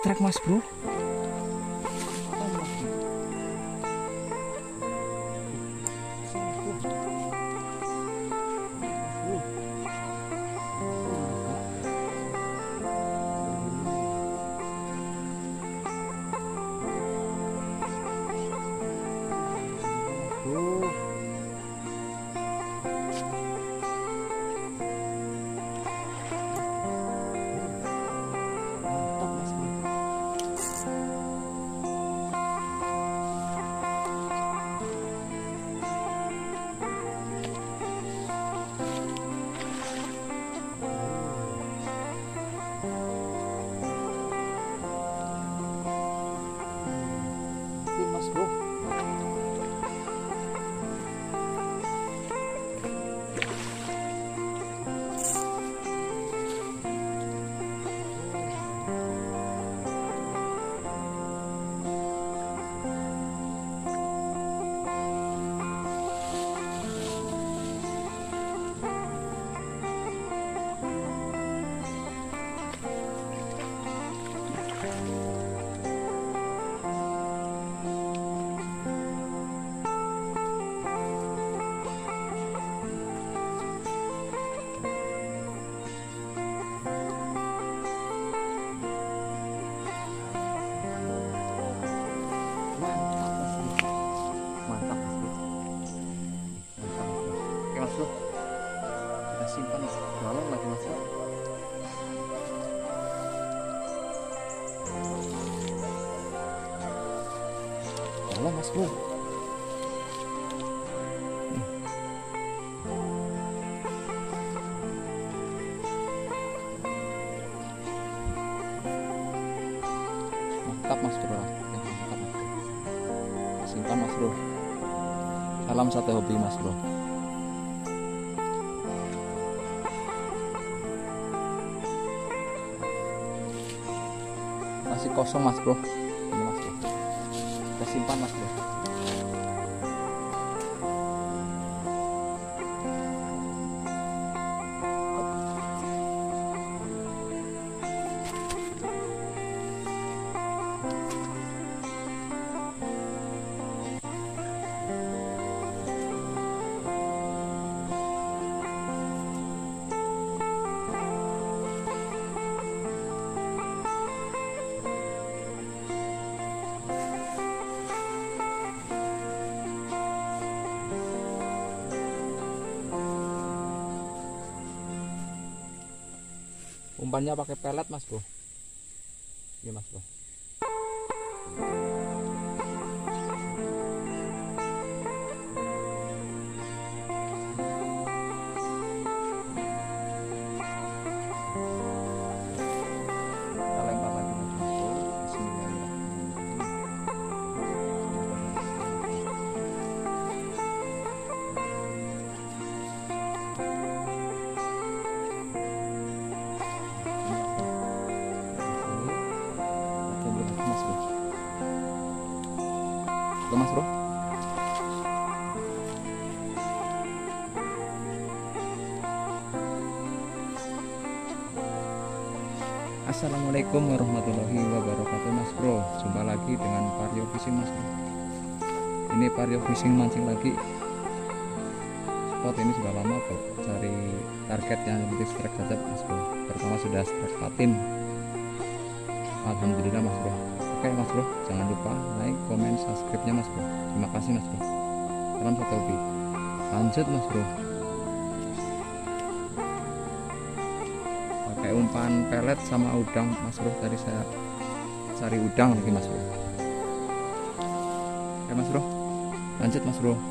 trek mas bro. Kita simpan dalam lagi mas bro. Dalam mas bro. Mantap mas bro. Mantap mas bro. Simpan mas bro. Salam sate hobi mas bro. Masih kosong mas bro. Ini mas bro. Kita simpan mas bro. Umpannya pakai pelet mas bro. Iya mas bro. Kita lempar lagi mas bro. Mas bro. Assalamualaikum warahmatullahi wabarakatuh mas bro. Jumpa lagi dengan Vario Fishing mas bro. Ini Vario Fishing mancing lagi. Spot ini sudah lama bro, cari target yang lebih strike saja mas bro. Pertama sudah strike patin. Alhamdulillah mas bro. Oke mas bro, jangan lupa like, komen, subscribe-nya mas bro. Terima kasih mas bro. Salam satu hobi. Lanjut mas bro. Pakai umpan pelet sama udang mas bro. Tadi saya cari udang lagi mas bro. Oke mas bro. Lanjut mas bro.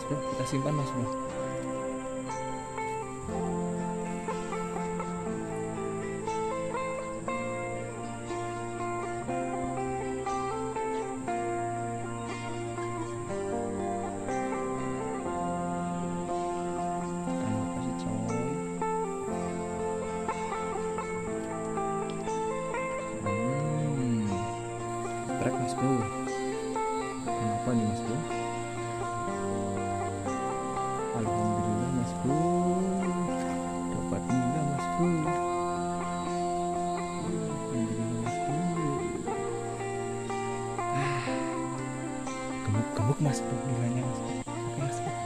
bro, kita simpan mas bro. Mas bro, kenapa nih mas bro? Alhamdulillah mas bro, dapat nila mas bro. Alhamdulillah mas bro. Gemuk-gemuk mas bro nilainya mas bro. Oke mas bro,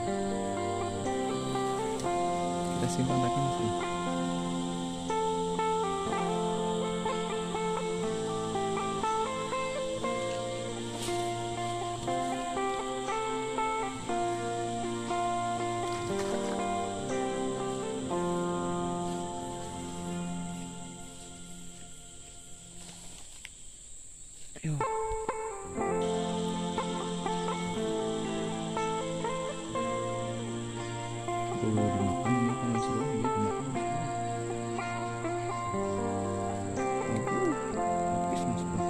kita simpan lagi mas bro. Ayo. Dimakan mas bro, dimakan mas bro. Habis mas bro.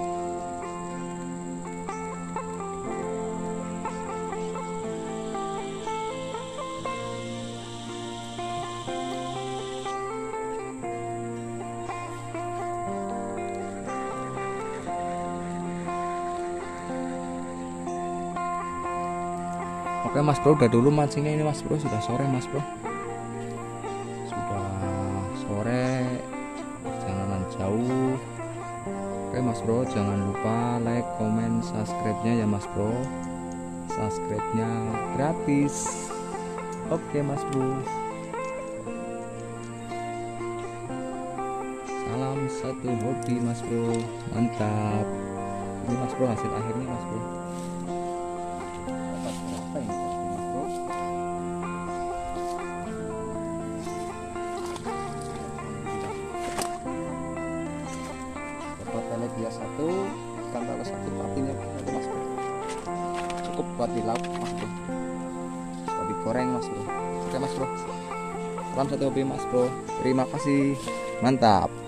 Oke mas bro, udah dulu mancingnya ini mas bro, sudah sore mas bro, sudah sore, perjalanan jauh. Oke mas bro, jangan lupa like, comment, subscribe-nya ya mas bro, subscribe-nya gratis. Oke mas bro, salam satu hobi mas bro, mantap. Ini mas bro hasil akhirnya mas bro. Dia satu, ikan tala satu, patinya satu mas bro. Cukup buat di lauk mas bro, buat digoreng mas bro. Oke mas bro, salam satu hobi mas bro, terima kasih, mantap.